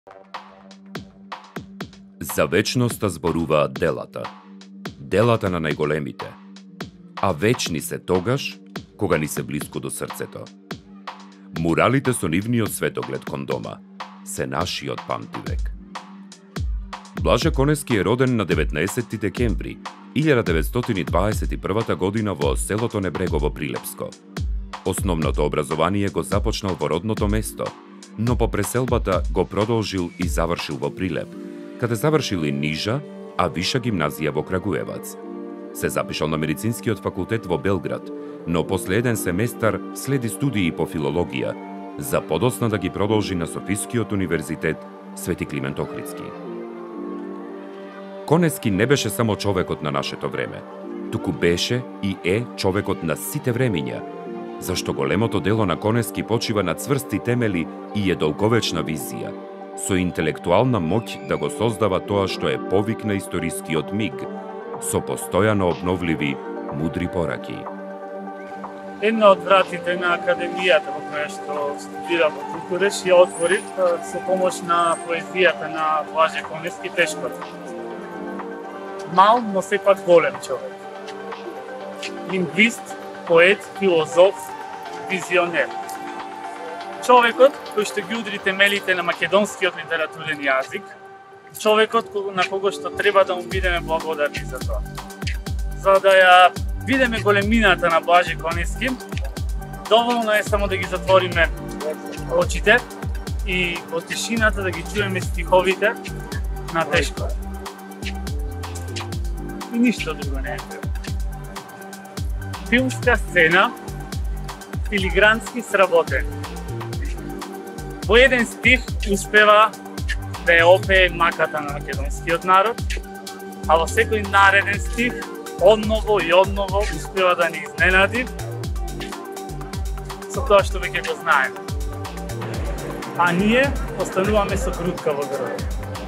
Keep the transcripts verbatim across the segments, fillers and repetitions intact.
За вечноста зборуваат делата. Делата на најголемите. А вечни се тогаш, кога ни се блиску до срцето. Муралите со нивниот светоглед кон дома се нашиот памтивек. Блаже Конески е роден на деветнаесетти декември илјада деветстотини и дваесет и прва година во селото Небрегово Прилепско. Основното образование го започнал во родното место, но по преселбата го продолжил и завршил во Прилеп, каде завршил и нижа, а виша гимназија во Крагуевац. Се запишал на медицинскиот факултет во Белград, но после еден семестар следи студии по филологија, за подоцна да ги продолжи на Софискиот универзитет Свети Климент Охридски. Конески не беше само човекот на нашето време, туку беше и е човекот на сите времиња, зашто големото дело на Конески почива на цврсти темели и е долговечна визија, со интелектуална моќ да го создава тоа што е повик на историскиот миг, со постојано обновливи, мудри пораки. Една од вратите на академијата во која што студира во Кукуреш ја отворив со помош на поезијата на Блаже Конески Тешкот. Мал, но сепак голем човек. Лингвист, поет, филозоф, визионер. Човекот кој што ги удри темелите на македонскиот литературен јазик, човекот на кого што треба да му бидеме благодарни за тоа. За да ја видиме големината на Блаже Конески, доволно е само да ги затвориме очите и во тишината да ги чуеме стиховите на Тешкот. И ништо друго не е треба. Филмска сцена, филигрански сработен. Во еден стих успева да ја опее маката на македонскиот народ, а во секој нареден стих одново и одново успева да ни изненади со тоа што веќе го знаеме. А ние остануваме со грудка во грбот.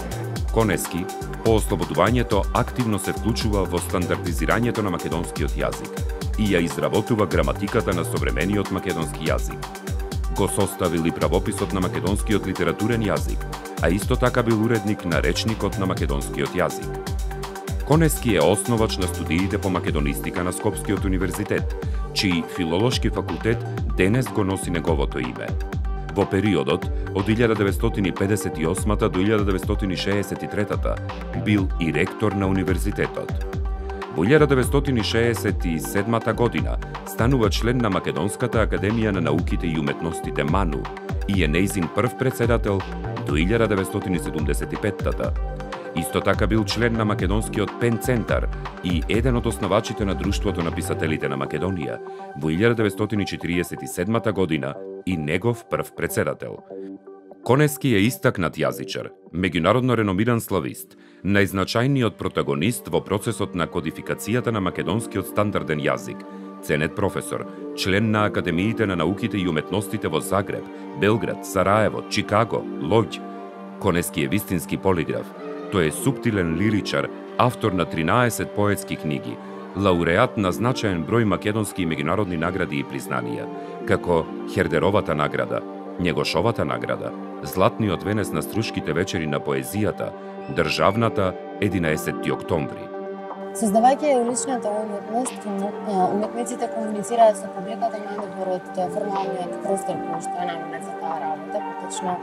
Конески, по ослободувањето, активно се вклучува во стандардизирањето на македонскиот јазик и ја изработува граматиката на современиот македонски јазик. Го составил и правописот на македонскиот литературен јазик, а исто така бил уредник на речникот на македонскиот јазик. Конески е основач на студиите по македонистика на Скопскиот универзитет, чиј филолошки факултет денес го носи неговото име. Во периодот од илјада деветстотини педесет и осма до илјада деветстотини шеесет и трета бил и ректор на универзитетот. Во илјада деветстотини шеесет и седма година станува член на Македонската академија на науките и уметностите МАНУ и е нејзин прв председател до илјада деветстотини седумдесет и петта. Исто така бил член на Македонскиот Пен Центар и еден од основачите на Друштвото на писателите на Македонија во илјада деветстотини четириесет и седма година и негов прв председател. Конески е истакнат јазичар, меѓународно реномиран славист, најзначајниот протагонист во процесот на кодификацијата на македонскиот стандарден јазик, ценет професор, член на Академиите на науките и уметностите во Загреб, Белград, Сараево, Чикаго, Лоѓ. Конески е вистински полиграф. Тој е суптилен лиричар, автор на тринаесет поетски книги, лауреат на значаен број македонски и меѓународни награди и признанија, како Хердеровата награда, Njegошовата награда, Златниот венец на Струшките вечери на поезијата, државната единаесетти октомври. Создавајќи уличната уметност, уметниците комуницираат со публиката надвор од формалниот простор кој што е наменет за таа работа, поточно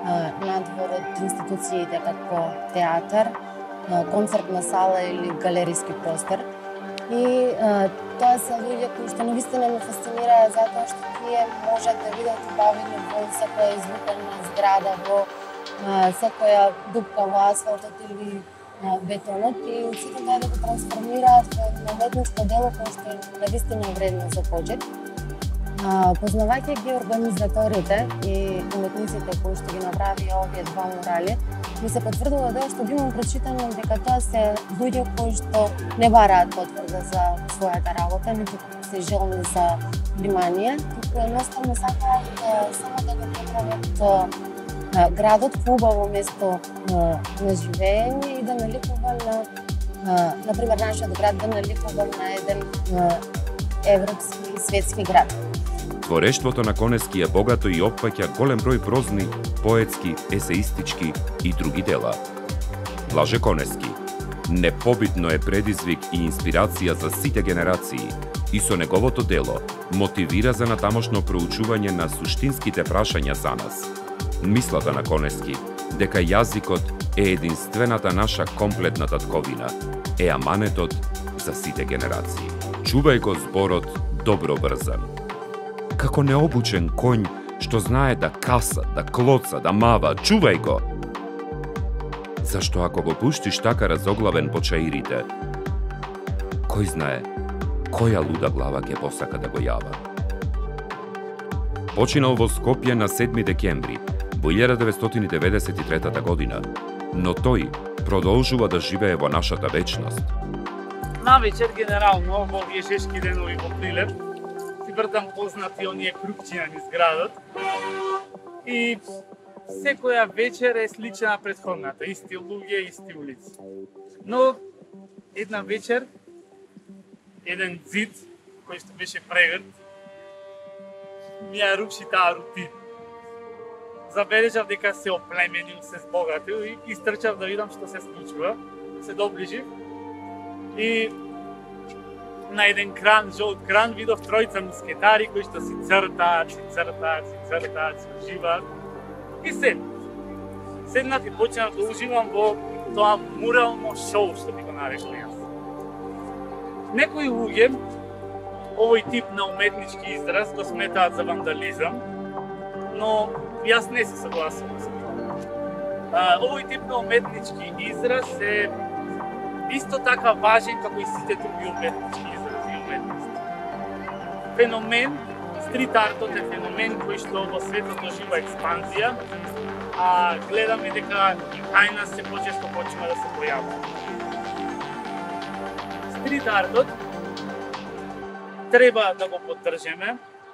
надвор од институциите како театар, концертна сала или галериски простор. И а, тоа се луѓе кои што навистина ме фасцинираат затоа што тие можат да видат убавини во секоја извукана зграда, во а, секоја дупка во асфалтот или а, бетонот и сите тоа да го трансформираат во едно уметничко дело кое што е навистина вредно за почет. Познавајќи ги организаторите и уметниците кои што ги направи овие два мурали, ми се потврдува тоа што имам прочитано дека тоа се луѓе кои што не бараат потврда за својата работа, ниту се желни за внимание, туку едноставно сакаат само да го направат градот поубаво место на живење и да наликува на, например, нашиот град да наликува на еден европски и светски град. Творештвото на Конески е богато и опфаќа голем број прозни, поетски, есеистички и други дела. Блаже Конески непобитно е предизвик и инспирација за сите генерации и со неговото дело мотивира за натамошно проучување на суштинските прашања за нас. Мислата на Конески дека јазикот е единствената наша комплетна татковина, е аманетот за сите генерации. Чувај го зборот добро врзан. Како необучен конј што знае да каса, да клоца, да мава, чувај го! Зашто ако го пуштиш така разоглавен по чаирите, кој знае која луда глава ќе посака да го јава. Починал во Скопје на седми декември во илјада деветстотини деветдесет и трета година, но тој продолжува да живее во нашата вечност. Навечер, генерално, во овие шешки денови во Прилеп, си вртам познати оние крупчина низ градот и секоја вечер е слична на претходната, исти луѓе, исти улици. Но една вечер еден зид кој што беше прегрт ми ја руши таа рутина. Забележав дека се оплеменил, се збогатил и истрчав да видам што се случува. Се доближив и на еден кран, жолт кран, видов тројца мускетари кои што си цртаат, си цртаат, си цртаат, си уживаат и седнат. Седнат и почнав да уживам во тоа мурално шоу што би го нарекол јас. Некои луѓе овој тип на уметнички израз го сметаат за вандализам, но јас не се согласувам со тоа. Овој тип на уметнички израз е исто така важен како и сите други уметнички изрази и уметности. Феномен, стрит артот е феномен кој што во светот дожива експанзија, а гледаме дека и кај нас се почесто почнува да се појавува. Стрит артот треба да го поддржиме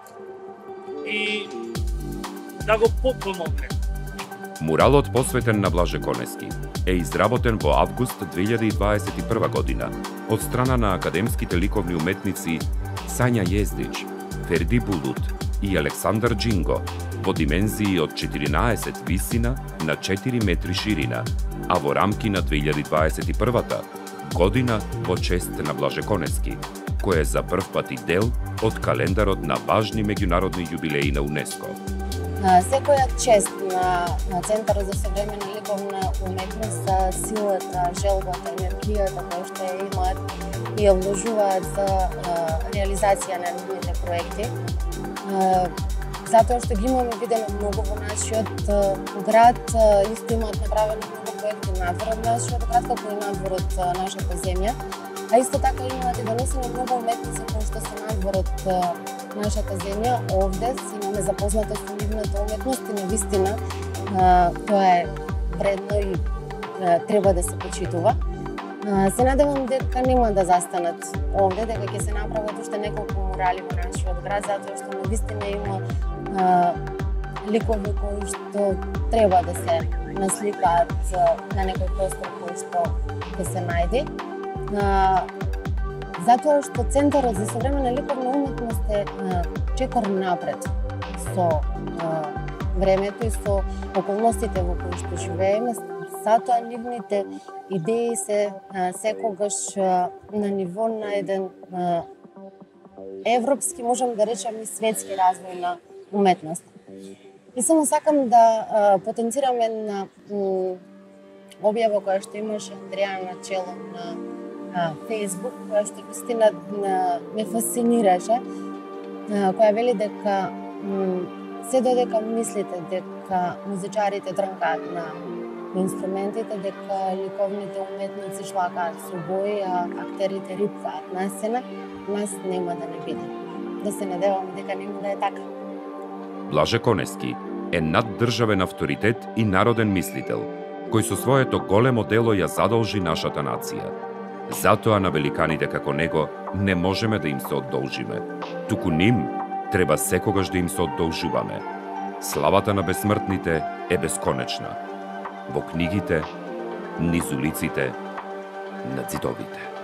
и да го подпомогнеме. Муралот посветен на Блаже Конески е изработен во август две илјади и дваесет и прва година од страна на академските ликовни уметници Сања Јездич, Ферди Булут и Александар Джинго во димензии од четиринаесет висина на четири метри ширина, а во рамки на две илјади дваесет и првата година во чест на Блаже Конески, кој е за прв пат и дел од календарот на важни меѓународни јубилеи на УНЕСКО. Секоја чест на, на Центарот за современа ликовна уметност, силата, желбата, енергијата која што ја имаат и ја вложуваат за а, реализација на нивните проекти. А, затоа што ги имаме видено многу во нашиот а, град, а, исто имаат направено многу проекти надвор од нашиот град, како и надвор од а, нашата земја. А исто така имаат и донесени многу уметници кои што се надвор од а, нашата земја. Овде си имаме запознато со нивната уметност и навистина а, тоа е вредно и а, треба да се почитува. А, се надевам дека нема да застанат овде, дека ќе се направат уште неколку мурали во нашиот град, затоа што навистина има а, ликови кои што треба да се насликаат на некој простор кој што ќе се најде. А, затоа што Центарот за современа ликовна уметност е а, чекор напред со а, времето и со околностите во кои што живееме. Затоа нивните идеи се а, секогаш а, на ниво на еден а, европски, можам да речем и светски развој на уметност. И само сакам да а, потенцирам една објава која што имаше Андреја на чело на Facebook, која што вистина ме фасцинираше, која вели дека се додека мислите дека музичарите дрнкаат на инструментите, дека ликовните уметници шлакаат со бои, а актерите рипкаат на сцена, нас нема да не биде. Да се надеваме дека нема да е така. Блаже Конески е наддржавен авторитет и народен мислител, кој со своето големо дело ја задолжи нашата нација. Затоа на великаните како него не можеме да им се одолжиме. Туку ним треба секогаш да им се одолжуваме. Славата на бесмртните е бесконечна. Во книгите, низ улиците, на ѕидовите.